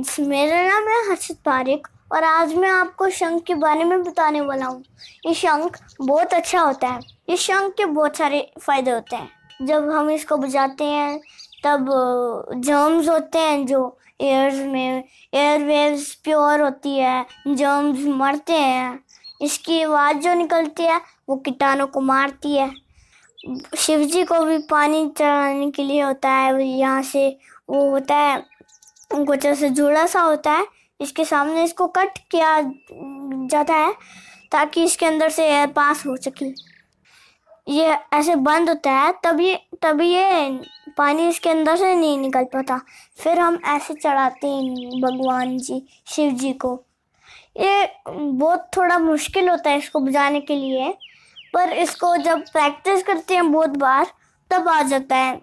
Friends, मेरा नाम है हर्षित पारिक और आज मैं आपको शंख के बारे में बताने वाला हूँ। ये शंख बहुत अच्छा होता है। ये शंख के बहुत सारे फायदे होते हैं। जब हम इसको बजाते हैं तब जर्म्स होते हैं जो एयर्स में, एयरवेव्स प्योर होती है, जर्म्स मरते हैं। इसकी आवाज़ जो निकलती है वो कीटाणु को मारती है। शिव जी को भी पानी चढ़ाने के लिए होता है। यहाँ से वो होता है, कुछ ऐसे जुड़ा सा होता है, इसके सामने इसको कट किया जाता है ताकि इसके अंदर से एयर पास हो सके। ये ऐसे बंद होता है तभी ये पानी इसके अंदर से नहीं निकल पाता। फिर हम ऐसे चढ़ाते हैं भगवान जी, शिव जी को। ये बहुत थोड़ा मुश्किल होता है इसको बजाने के लिए, पर इसको जब प्रैक्टिस करते हैं बहुत बार तब आ जाता है।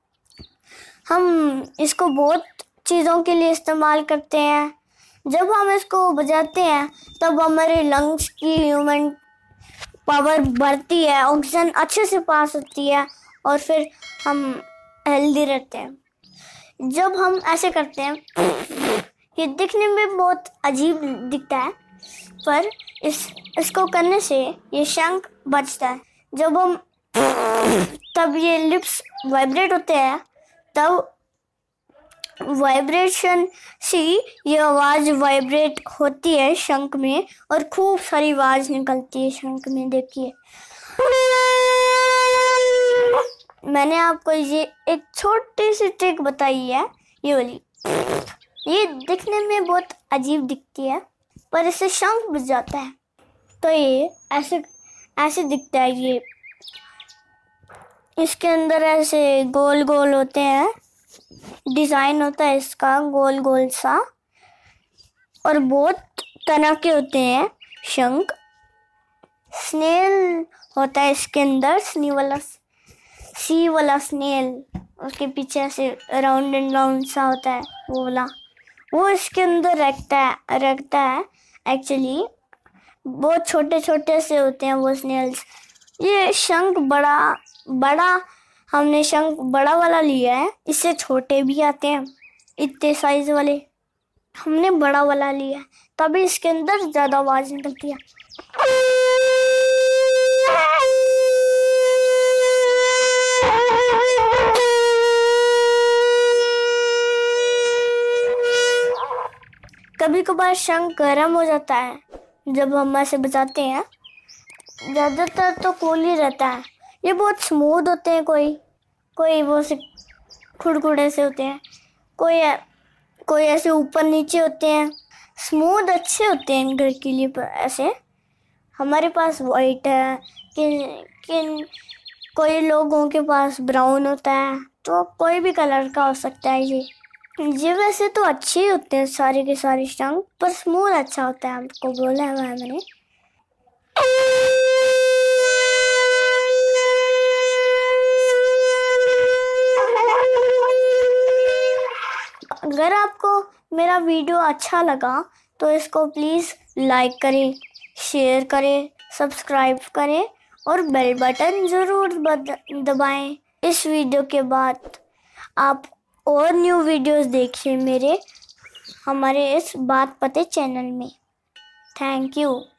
हम इसको बहुत चीज़ों के लिए इस्तेमाल करते हैं। जब हम इसको बजाते हैं तब हमारे लंग्स की ह्यूमन पावर बढ़ती है, ऑक्सीजन अच्छे से पास होती है और फिर हम हेल्दी रहते हैं। जब हम ऐसे करते हैं ये दिखने में बहुत अजीब दिखता है, पर इसको करने से ये शंख बजता है। जब हम तब ये लिप्स वाइब्रेट होते हैं, तब वाइब्रेशन से ये आवाज़ वाइब्रेट होती है शंख में और खूब सारी आवाज़ निकलती है शंख में। देखिए, मैंने आपको ये एक छोटी सी ट्रिक बताई है, ये वाली। ये दिखने में बहुत अजीब दिखती है पर इससे शंख बज जाता है। तो ये ऐसे दिखता है। ये इसके अंदर ऐसे गोल गोल होते हैं, डिज़ाइन होता है इसका गोल गोल सा, और बहुत तरह के होते हैं शंख। स्नेल होता है इसके अंदर, सी वाला स्नेल, उसके पीछे से राउंड एंड राउंड सा होता है वो वाला, वो इसके अंदर रखता है। एक्चुअली बहुत छोटे छोटे से होते हैं वो स्नेल्स। ये शंख बड़ा हमने शंख बड़ा वाला लिया है, इससे छोटे भी आते हैं इतने साइज वाले। हमने बड़ा वाला लिया है तभी इसके अंदर ज़्यादा आवाज़ निकलती है। कभी कभार शंख गर्म हो जाता है जब हम ऐसे बजाते हैं। ज़्यादातर तो कूल ही रहता है। ये बहुत स्मूथ होते हैं, कोई वो से खुड़खुड़े से होते हैं, कोई ऐसे ऊपर नीचे होते हैं। स्मूथ अच्छे होते हैं घर के लिए। पर ऐसे हमारे पास वाइट है, कोई लोगों के पास ब्राउन होता है, तो कोई भी कलर का हो सकता है। ये वैसे तो अच्छे होते हैं सारे के सारे शंख, पर स्मूथ अच्छा होता है, आपको बोला है मैंने। अगर आपको मेरा वीडियो अच्छा लगा तो इसको प्लीज़ लाइक करें, शेयर करें, सब्सक्राइब करें और बेल बटन ज़रूर दबाएं। इस वीडियो के बाद आप और न्यू वीडियोस देखिए हमारे इस बात पते चैनल में। Thank you.